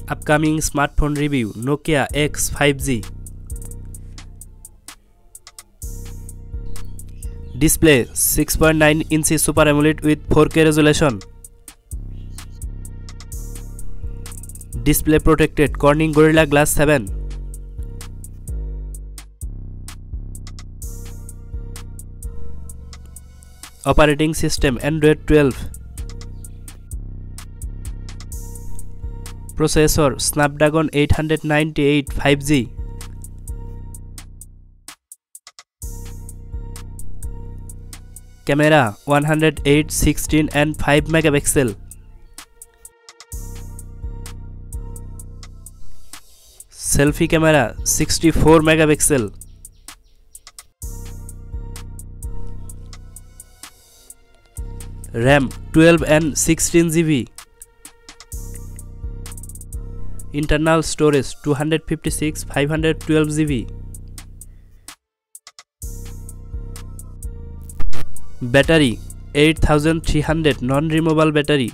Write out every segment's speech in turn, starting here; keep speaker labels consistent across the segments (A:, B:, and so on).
A: Upcoming smartphone review: Nokia X 5G. Display 6.9 inch Super AMOLED with 4K resolution. Display protected Corning Gorilla Glass 7. Operating system Android 12. Processor Snapdragon 898 5G. Camera 108, 16 and 5 megapixel. Selfie camera 64 megapixel. RAM 12 and 16 GB. Internal storage 256, 512 GB. Battery 8300 non-removable battery.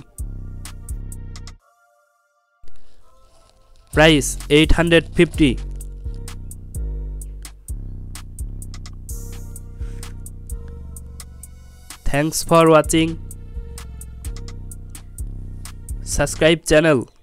A: Price 850. Thanks for watching. Subscribe channel.